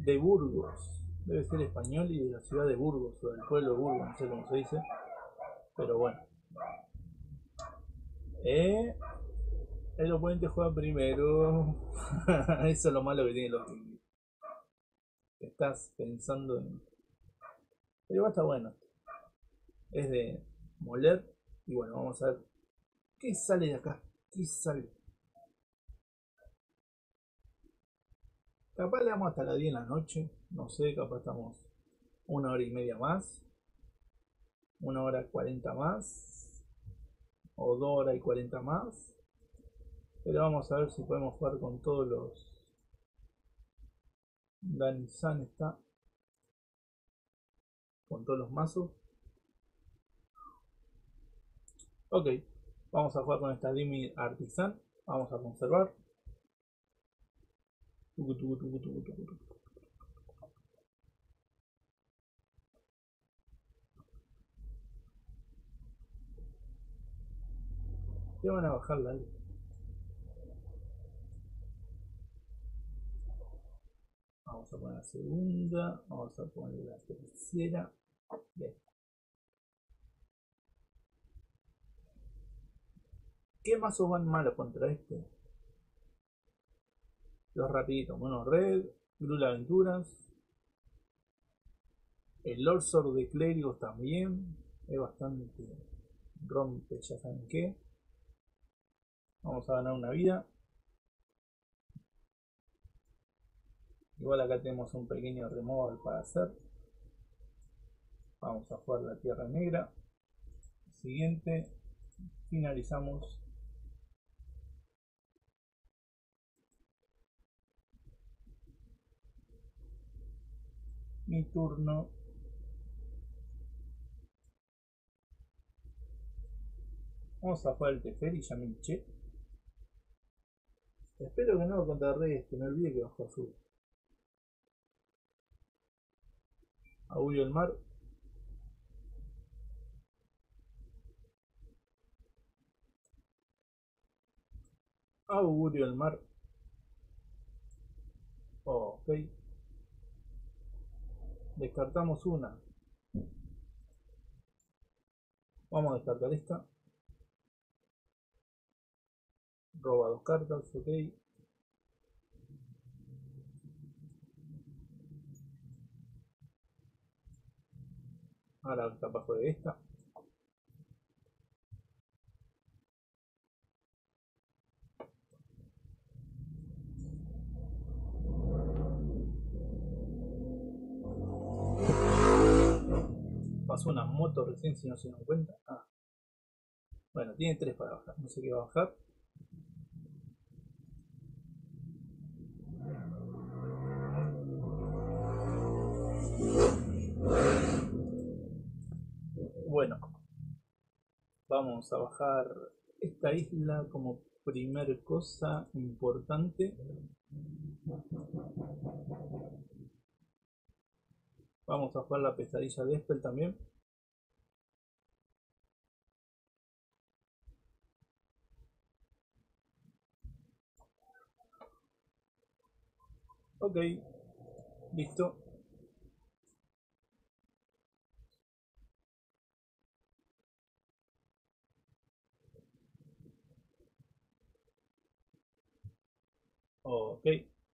de Burgos. Debe ser español y de la ciudad de Burgos, o del pueblo de Burgos, no sé cómo se dice. Pero bueno. El oponente juega primero. Eso es lo malo que tiene los que estás pensando en. Pero va a estar bueno. Es de moler. Y bueno, vamos a ver qué sale de acá. ¿Qué sale? Capaz le damos hasta las 10 de la noche. No sé, capaz estamos 1 hora y media más. 1 hora 40 más. O 2 horas y 40 más. Pero vamos a ver si podemos jugar con todos los. Dani-san está con todos los mazos. Ok, vamos a jugar con esta Dimi Artisan. Vamos a conservar. ¿Qué van a bajar la luz? Vamos a poner la segunda. Vamos a poner la tercera. Bien. ¿Qué mazos van malos contra este? Los rapiditos. Mono Red. Grula Aventuras. El Lord Sword de Clérigos también. Es bastante rompe, ya saben qué. Vamos a ganar una vida. Igual acá tenemos un pequeño removal para hacer. Vamos a jugar la tierra negra. Siguiente. Finalizamos. Mi turno. Vamos a jugar el Teferi, ya me hinché. Espero que no lo contrarreste, me olvidé que bajó azul. Augurio del Mar. Augurio del Mar. Oh, ok. Descartamos una. Vamos a descartar esta. Roba 2 cartas, ok. Ahora capaz juegue esta. Pasó una moto recién si no se dan cuenta. Ah. Bueno, tiene 3 para bajar. No sé qué va a bajar. Bueno, vamos a bajar esta isla como primer cosa importante. Vamos a jugar la pesadilla de Espel también. Ok, listo. Ok.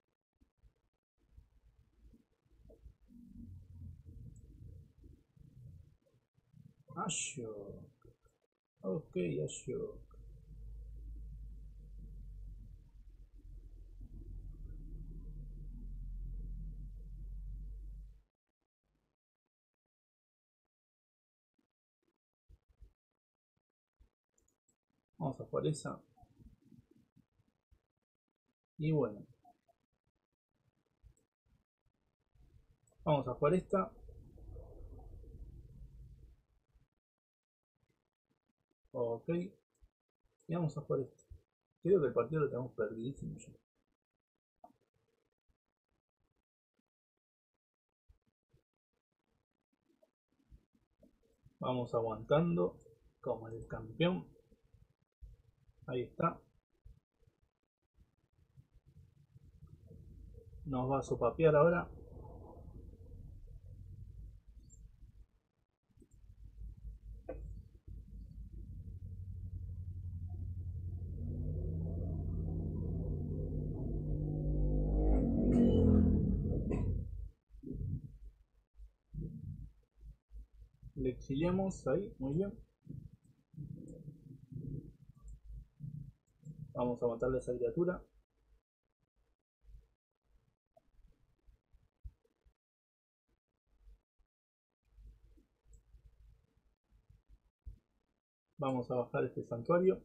Ashok. Ok, Ashok. Vamos a jugar esa. Y bueno. Vamos a jugar esta. Ok. Y vamos a jugar esta. Creo que el partido lo tenemos perdidísimo ya. Vamos aguantando como el campeón. Ahí está. Nos va a sopapear ahora. Le exiliamos ahí, muy bien. Vamos a matarle a esa criatura. Vamos a bajar este santuario.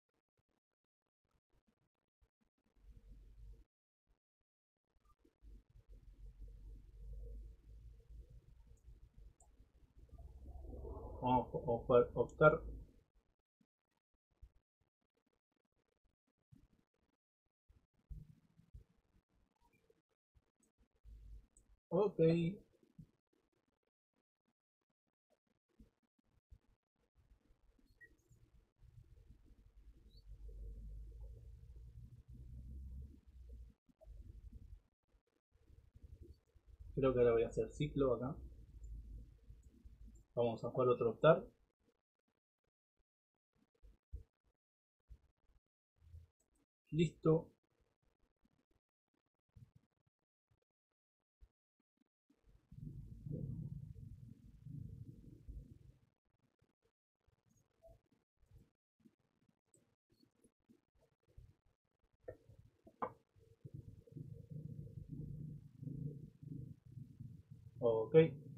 Vamos a optar. Ok. Creo que ahora voy a hacer ciclo acá. Vamos a jugar otro optar. Listo. Ok.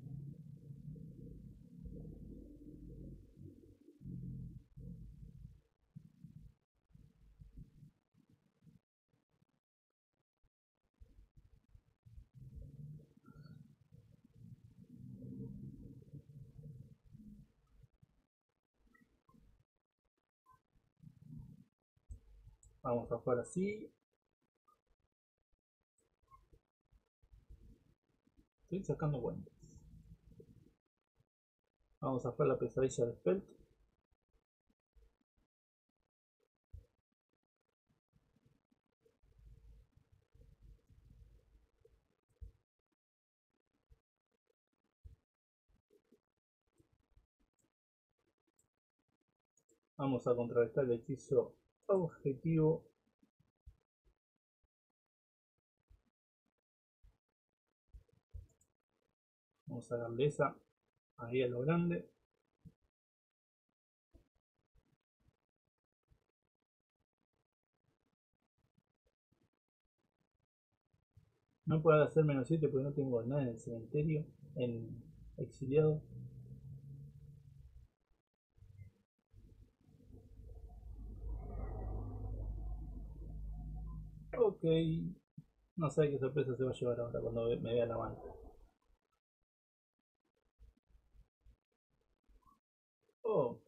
Vamos a jugar así. Estoy sacando cuentas. Vamos a jugar la pesadilla de Spelt. Vamos a contrarrestar el hechizo objetivo. Vamos a darle esa ahí a lo grande. No puedo hacer menos 7 porque no tengo nada en el cementerio. En exiliado. Ok. No sé qué sorpresa se va a llevar ahora cuando me vea la mano. Ok.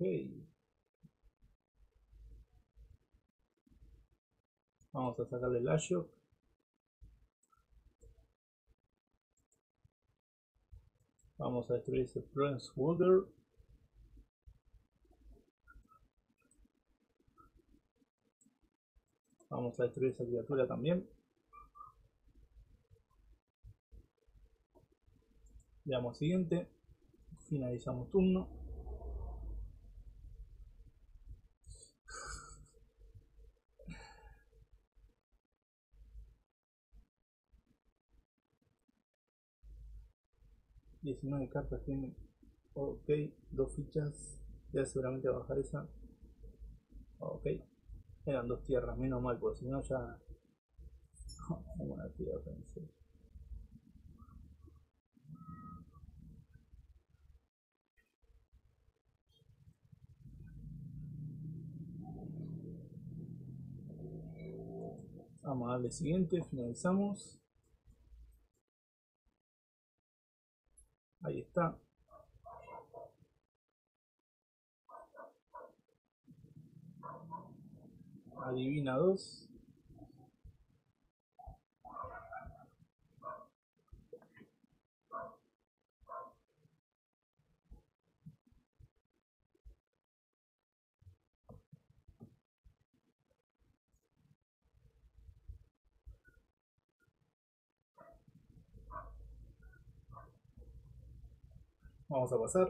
Vamos a sacarle el Ashok. Vamos a destruir ese Florence Water. Vamos a destruir esa criatura también. Veamos siguiente. Finalizamos turno. $19 cartas tiene. Ok, dos fichas. Ya seguramente va a bajar esa. Ok. Eran dos tierras, menos mal, porque si no ya. Una tierra pensé. Vamos a darle siguiente, finalizamos. Ahí está. Adivina 2. Vamos a pasar.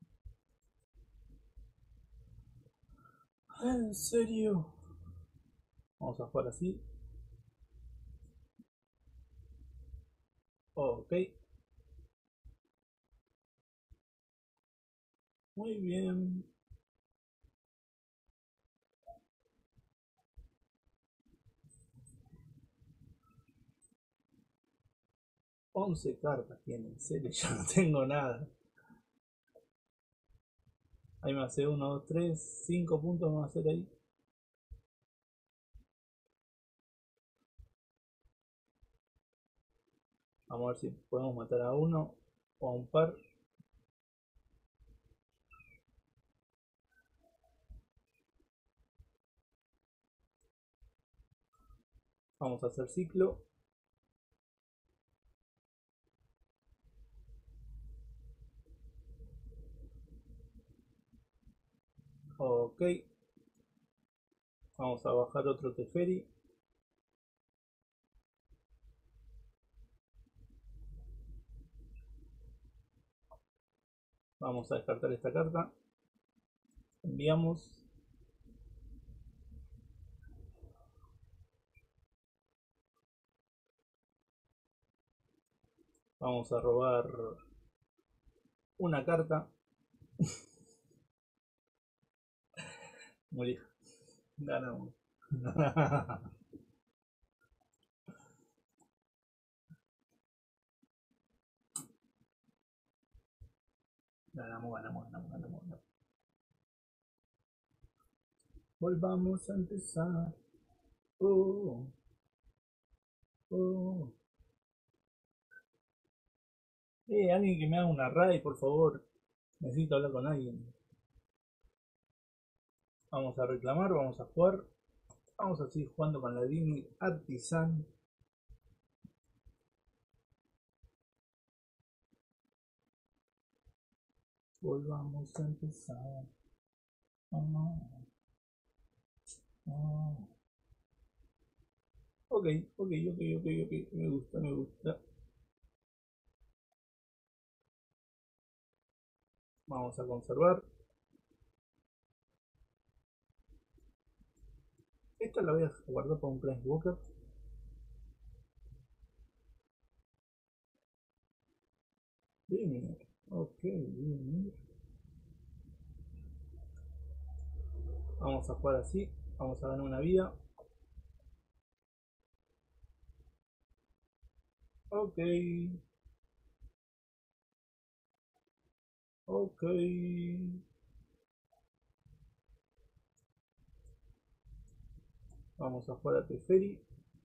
¿En serio? Vamos a jugar así. Ok. Muy bien. 11 cartas tiene, en serio, yo no tengo nada. Ahí me hace 1, 2, 3, 5 puntos me va a hacer ahí. Vamos a ver si podemos matar a uno o a un par. Vamos a hacer ciclo. Ok. Vamos a bajar otro Teferi. Vamos a descartar esta carta. Enviamos. Vamos a robar una carta. Morí. Ganamos. Ganamos. Volvamos a empezar. Oh, oh. Alguien que me haga una raid, por favor. Necesito hablar con alguien. Vamos a reclamar, vamos a jugar. Vamos a seguir jugando con la Dini Artisan. Volvamos a empezar. Oh, oh. Ok. Me gusta. Vamos a conservar. Esta la voy a guardar para un Planeswalker. Bien, ok, bien. Vamos a jugar así. Vamos a ganar una vida. Ok. Ok. Vamos a jugar a Teferi.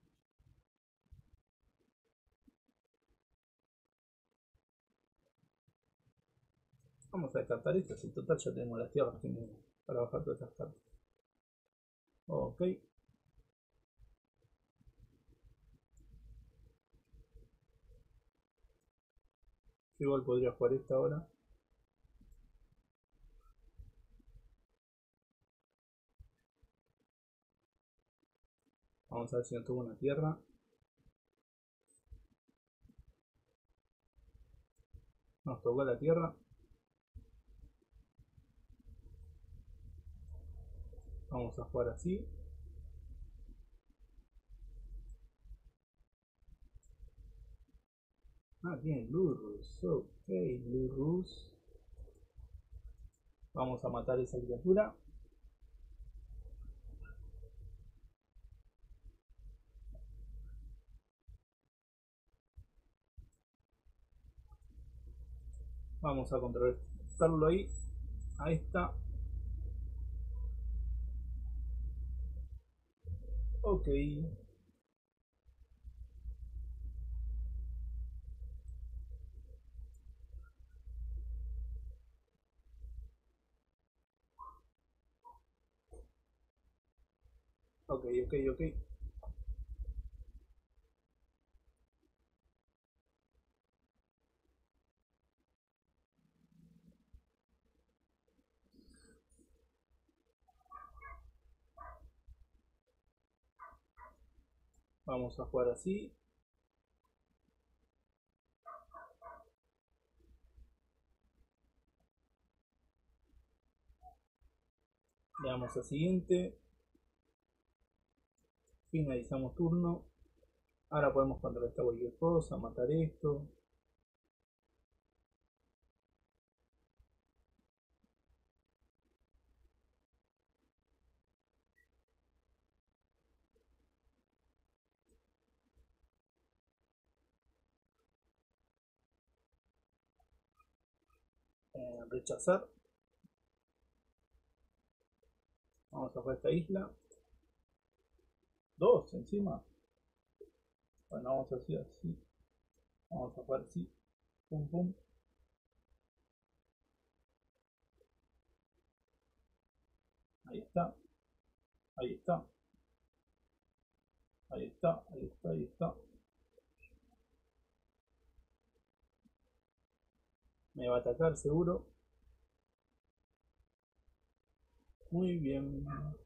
Vamos a descartar estas. En total ya tenemos las tierras para bajar todas estas cartas. Ok. Yo igual podría jugar esta ahora. Vamos a ver si nos tuvo una tierra. Nos tocó la tierra. Vamos a jugar así. Ah, tiene Lurrus. Ok, Lurrus. Vamos a matar esa criatura. Vamos a contrarrestarlo ahí. Ahí está. Ok. Ok. Vamos a jugar así. Le damos a siguiente. Finalizamos turno. Ahora podemos contrarrestar cualquier cosa, matar esto. Rechazar. Vamos a jugar esta isla. Dos encima. Bueno, vamos a hacer así. Vamos a jugar así. Pum pum. Ahí está. Ahí está. Ahí está. Ahí está. Ahí está. Me va a atacar seguro. Muy bien.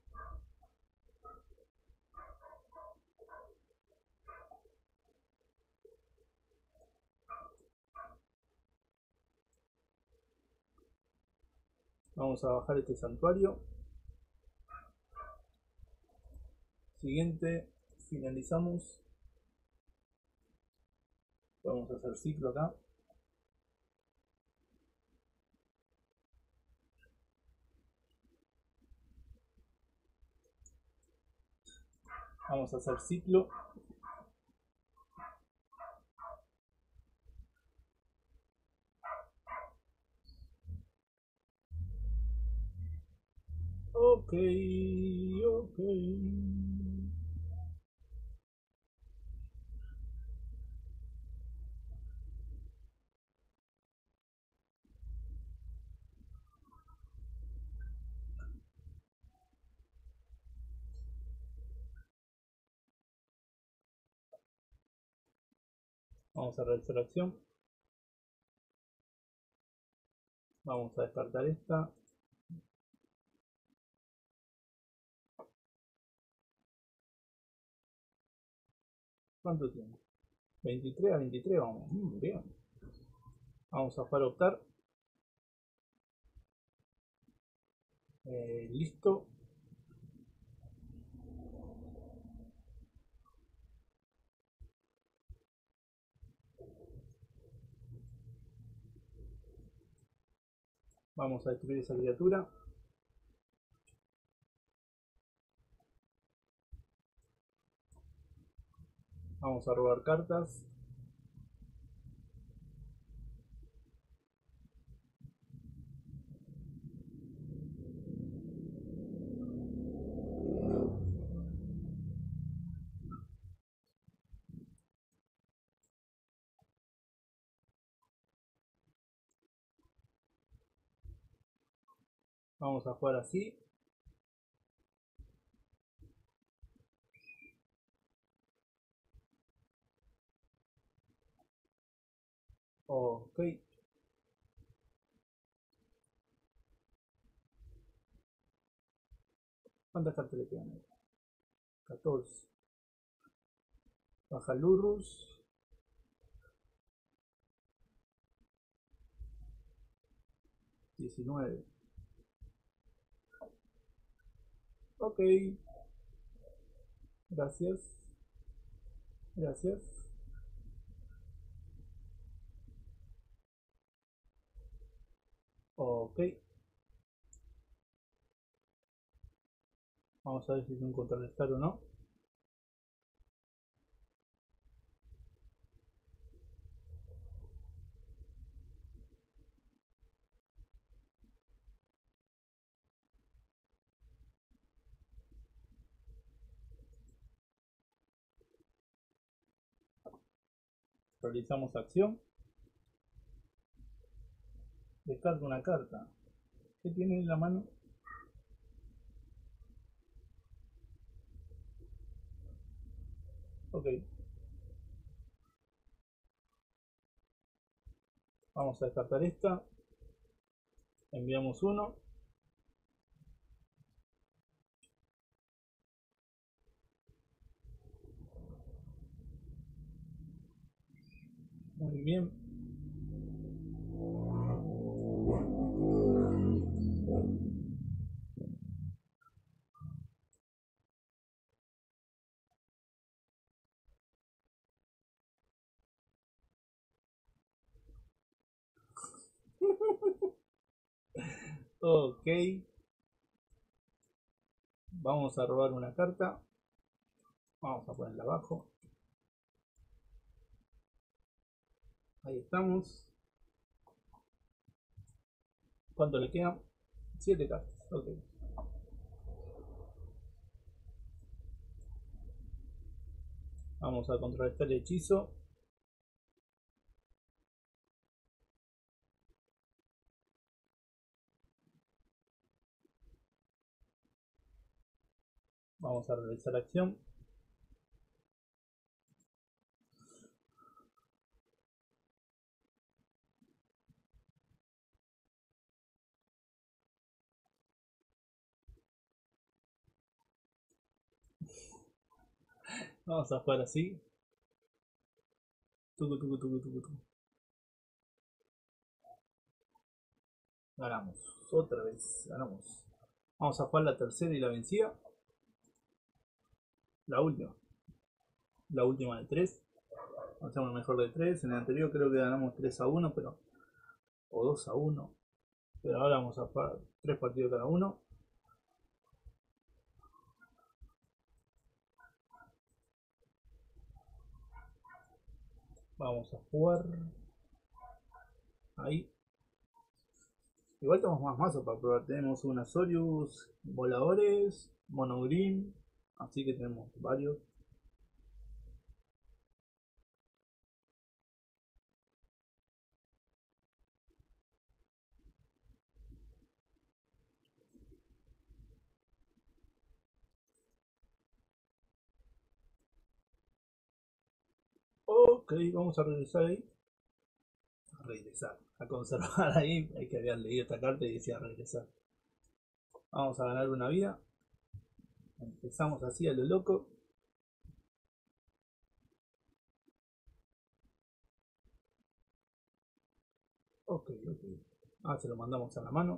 Vamos a bajar este santuario. Siguiente. Finalizamos. Vamos a hacer ciclo acá. Vamos a hacer ciclo. Ok, ok. Vamos a realizar acción. Vamos a descartar esta. ¿Cuánto tiene? 23 a 23, vamos. Bien. Vamos a jugar optar. Listo. Vamos a destruir esa criatura. Vamos a robar cartas. Vamos a jugar así. Ok. ¿Cuántas cartas le quedan? 14. Baja Lurrus. 19. Ok. Gracias. Gracias. Ok. Vamos a ver si es un contrarrestar o no. Realizamos acción. Descargo una carta. ¿Qué tiene en la mano? Ok. Vamos a descartar esta. Enviamos uno. Muy bien. Ok, vamos a robar una carta. Vamos a ponerla abajo. Ahí estamos. ¿Cuánto le quedan? 7 cartas. Ok. Vamos a contrarrestar el hechizo. Vamos a realizar la acción. Vamos a jugar así. Tucu, tucu, tucu, tucu, tucu. Ganamos. Otra vez. Ganamos. Vamos a jugar la tercera y la vencida. La última. La última de 3. Hacemos el mejor de 3. En el anterior creo que ganamos 3-1, pero. O 2-1. Pero ahora vamos a jugar 3 partidos cada uno. Vamos a jugar. Ahí. Igual tenemos más mazos para probar. Tenemos un Azorius, voladores, monogreen. Así que tenemos varios. Ok, vamos a regresar ahí. A regresar. A conservar ahí. Hay que haber leído esta carta y decía regresar. Vamos a ganar una vida. Empezamos así a lo loco. Ok, ok. Ah, se lo mandamos a la mano.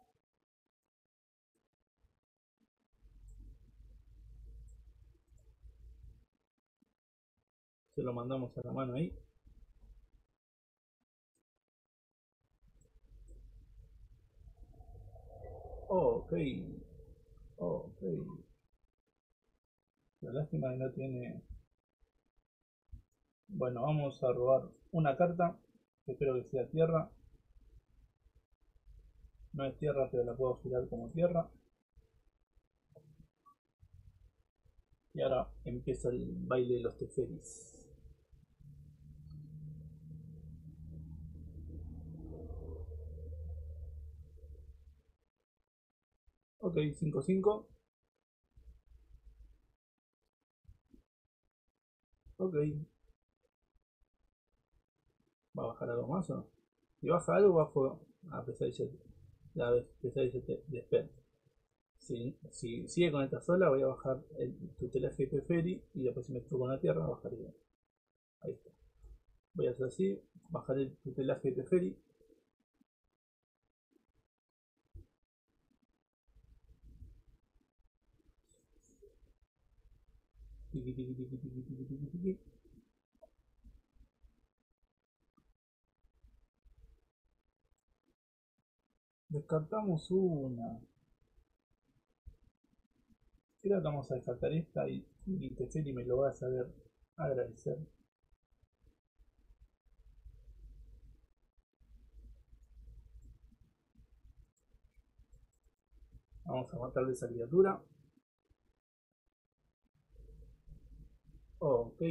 Se lo mandamos a la mano ahí. Ok. Ok. La lástima que no tiene. Bueno, vamos a robar una carta. Que espero que sea tierra. No es tierra, pero la puedo girar como tierra. Y ahora empieza el baile de los Teferis. Ok, 5-5. Ok. ¿Va a bajar algo más o no? Si baja algo, bajo a pesadilla. La pesadilla de Spell. Si sigue con esta sola, voy a bajar el tutelaje de Teferi. Y después, si me toco con la tierra, bajaría. Ahí está. Voy a hacer así. Bajar el tutelaje de Teferi. Tiki, tiki, tiki, tiki, tiki, tiki, tiki. Descartamos una. Creo que vamos a descartar esta y Teferi me lo va a saber agradecer. Vamos a matarle esa criatura. Ok.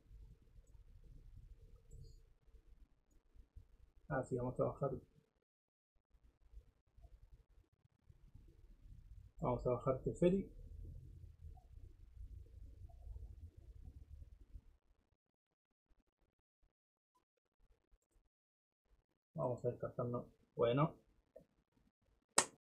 Ah, sí, vamos a bajar. Vamos a bajar Teferi. Vamos a descartarnos. Bueno,